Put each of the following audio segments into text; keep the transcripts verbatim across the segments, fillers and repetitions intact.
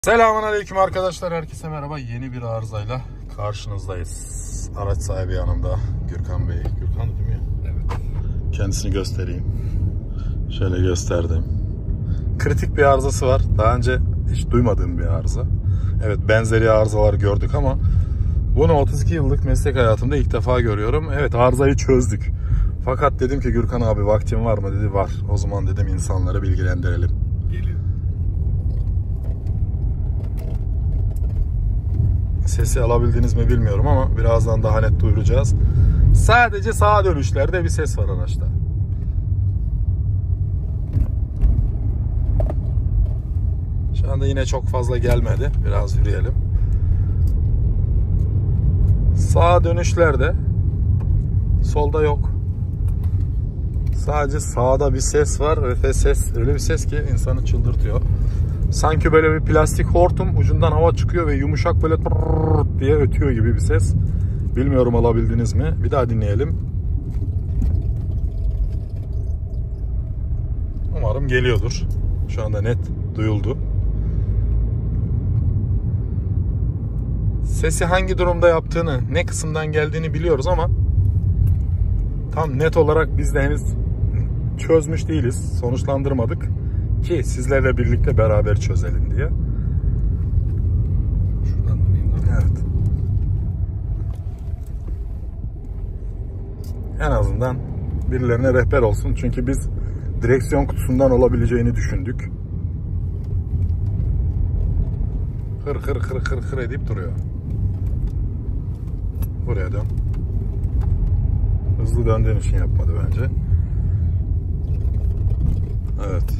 Selamünaleyküm arkadaşlar, herkese merhaba. Yeni bir arızayla karşınızdayız. Araç sahibi yanımda, Gürkan Bey. Gürkan değil mi ya? Evet. Kendisini göstereyim. Şöyle gösterdim. Kritik bir arızası var. Daha önce hiç duymadığım bir arıza. Evet, benzeri arızalar gördük ama bunu otuz iki yıllık meslek hayatımda ilk defa görüyorum. Evet, arızayı çözdük. Fakat dedim ki Gürkan abi vaktin var mı? Dedi var. O zaman dedim insanları bilgilendirelim. Geliyor. Sesi alabildiniz mi bilmiyorum ama birazdan daha net duyuracağız. Sadece sağa dönüşlerde bir ses var araçta. Şu anda yine çok fazla gelmedi. Biraz yürüyelim. Sağa dönüşlerde solda yok. Sadece sağda bir ses var ve ses öyle bir ses ki insanı çıldırtıyor. Sanki böyle bir plastik hortum ucundan hava çıkıyor ve yumuşak böyle diye ötüyor gibi bir ses. Bilmiyorum alabildiniz mi? Bir daha dinleyelim. Umarım geliyordur. Şu anda net duyuldu. Sesi hangi durumda yaptığını, ne kısımdan geldiğini biliyoruz ama tam net olarak biz de henüz çözmüş değiliz. Sonuçlandırmadık. Ki sizlerle birlikte beraber çözelim diye. Şuradan durayım da. Evet. En azından birilerine rehber olsun. Çünkü biz direksiyon kutusundan olabileceğini düşündük. Hır hır hır hır hır edip duruyor. Buraya dön. Hızlı döndüğün için yapmadı bence. Evet.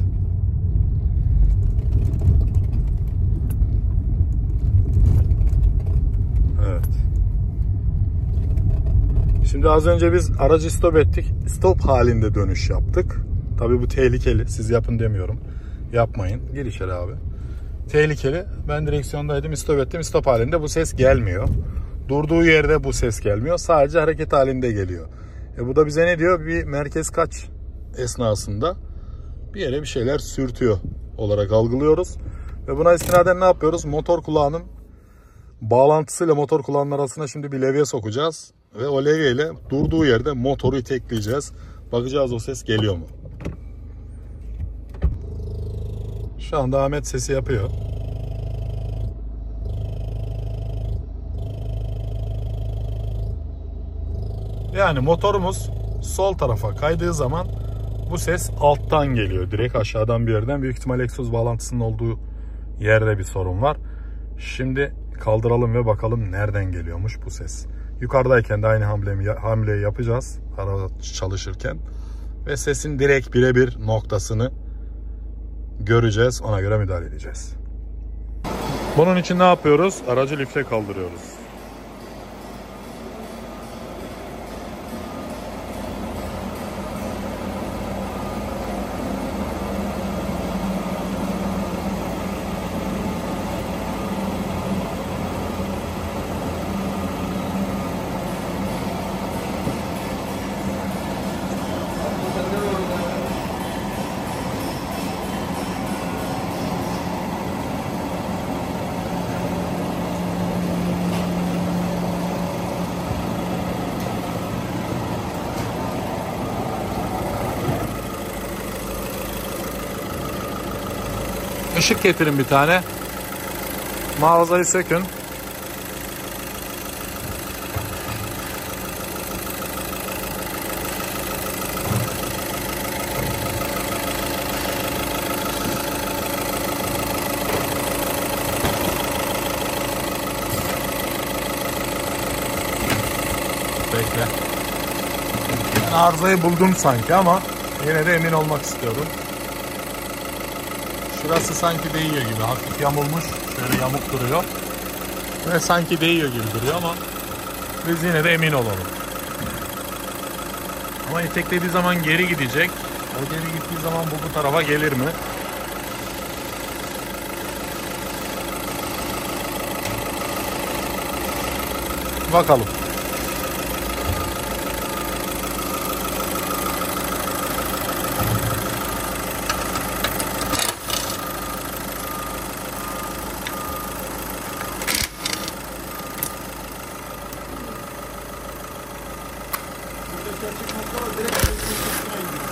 Evet. Şimdi az önce biz aracı stop ettik. Stop halinde dönüş yaptık. Tabii bu tehlikeli. Siz yapın demiyorum. Yapmayın. Gir içeri abi. Tehlikeli. Ben direksiyondaydım. Stop ettim. Stop halinde bu ses gelmiyor. Durduğu yerde bu ses gelmiyor. Sadece hareket halinde geliyor. E bu da bize ne diyor? Bir merkez kaç esnasında bir yere bir şeyler sürtüyor olarak algılıyoruz. Ve buna istinaden ne yapıyoruz? Motor kulağının bağlantısıyla motor kulağının arasına şimdi bir levye sokacağız. Ve o levye ile durduğu yerde motoru itekleyeceğiz. Bakacağız o ses geliyor mu? Şu anda Ahmet sesi yapıyor. Yani motorumuz sol tarafa kaydığı zaman bu ses alttan geliyor. Direkt aşağıdan bir yerden. Büyük ihtimal egzoz bağlantısının olduğu yerde bir sorun var. Şimdi kaldıralım ve bakalım nereden geliyormuş bu ses. Yukarıdayken de aynı hamleyi, hamleyi yapacağız. Araba çalışırken. Ve sesin direkt birebir noktasını göreceğiz. Ona göre müdahale edeceğiz. Bunun için ne yapıyoruz? Aracı lifte kaldırıyoruz. Işık getirin bir tane. Mağazayı sökün. Bekle. Ben arızayı buldum sanki ama yine de emin olmak istiyorum. Şurası sanki değiyor gibi. Hafif yamulmuş. Şöyle yamuk duruyor. Ve sanki değiyor gibi duruyor ama biz yine de emin olalım. Ama iteklediği zaman geri gidecek. O geri gittiği zaman bu bu tarafa gelir mi? Bakalım. açık nokta var. Direkt üstüne iniyor.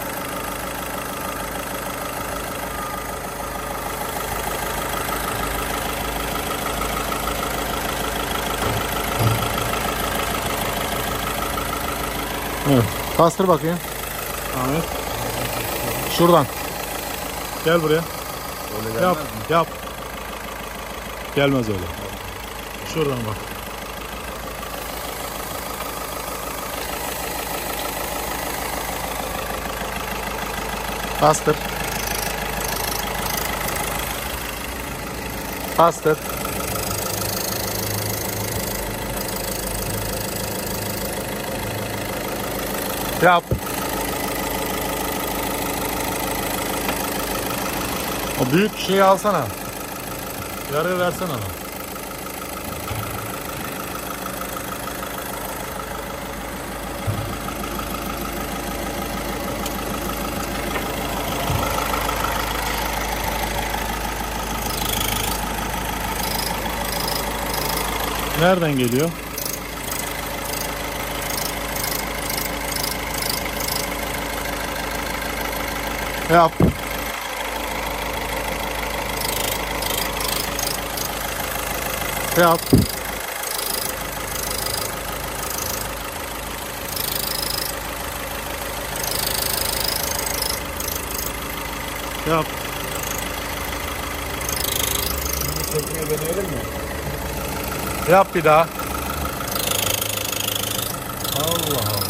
Evet. Bastır bakayım. Ahmet. Şuradan. Gel buraya. Öyle Yap. mi? Yap. Gelmez öyle. Şuradan bak. Bastır. Bastır. Yap. O büyük şeyi alsana. Yarıya versene ona. Nereden geliyor? Yap. Yap. Yap. Şimdi sökmeye deneyelim mi? Yap bir daha. Allah Allah.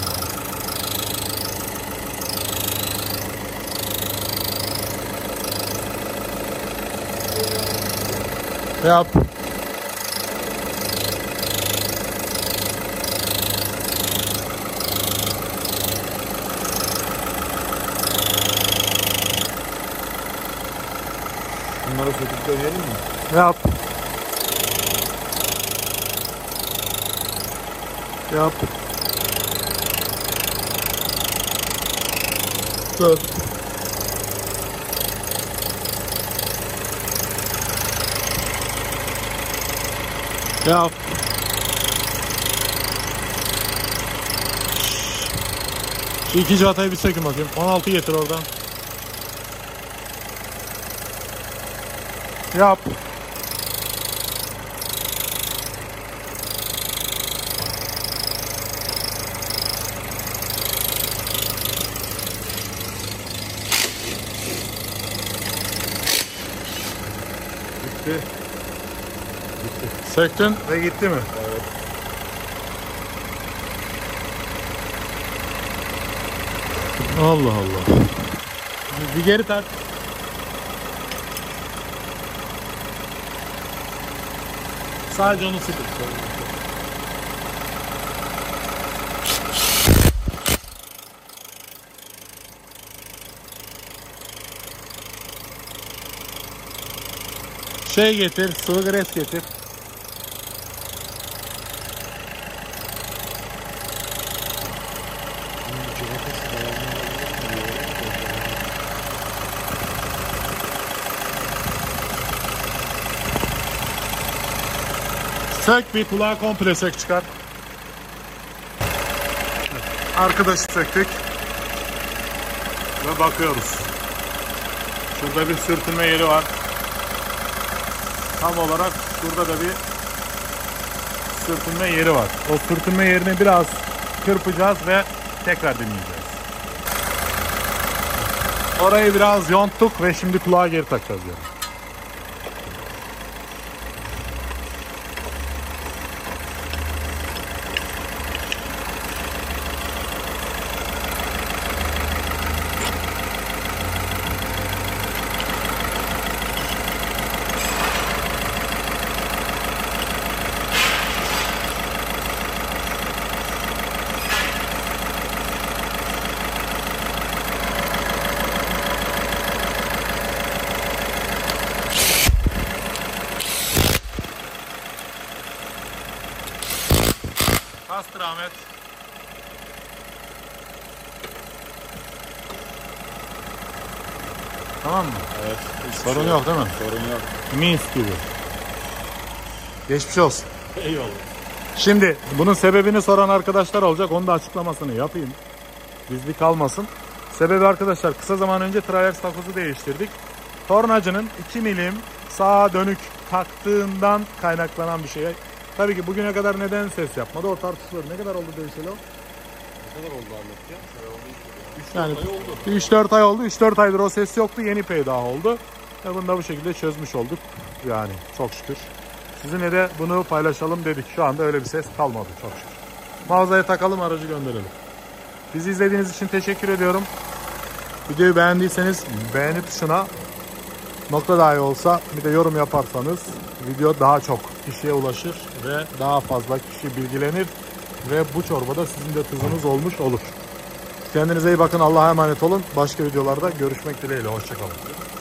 Yap. Bunları söküp deneyelim mi? Yap. Yap. Dur. Yap. Şu iki civatayı bir sökün bakayım. on altı getir oradan. Yap. Bitti. Söktün ve gitti mi? Evet. Allah Allah. Bir geri tart. Sadece onu sıkın. Şey getir, sıvı gres getir. Sök bir kulağı komple sök çıkar. Arkadaşı söktük. Ve bakıyoruz. Şurada bir sürtünme yeri var. Tam olarak şurada da bir sürtünme yeri var. O sürtünme yerini biraz kırpacağız ve tekrar deneyeceğiz. Orayı biraz yonttuk ve şimdi kulağı geri takacağız yani. Bastır Ahmet. Tamam mı? Evet. Sorun şey yok değil mi? Sorun yok. Mis gibi. Geçmiş olsun. Eyvallah. Şimdi bunun sebebini soran arkadaşlar olacak. Onu da açıklamasını yapayım. Gizli kalmasın. Sebebi arkadaşlar, kısa zaman önce Traverse takozu değiştirdik. Tornacının iki milim sağa dönük taktığından kaynaklanan bir şey. Tabii ki bugüne kadar neden ses yapmadı o tartışılır. Ne kadar oldu değişeli o? Ne kadar oldu Ahmet ya? Yani üç dört ay oldu. üç dört aydır o ses yoktu. Yeni peydah oldu. Ve bunu da bu şekilde çözmüş olduk. Yani çok şükür. Sizinle de bunu paylaşalım dedik. Şu anda öyle bir ses kalmadı çok şükür. Mağazaya takalım, aracı gönderelim. Bizi izlediğiniz için teşekkür ediyorum. Videoyu beğendiyseniz beğeni tuşuna, nokta dahi olsa bir de yorum yaparsanız video daha çok kişiye ulaşır ve daha fazla kişi bilgilenir ve bu çorbada sizin de tuzunuz olmuş olur. Kendinize iyi bakın. Allah'a emanet olun. Başka videolarda görüşmek dileğiyle. Hoşçakalın.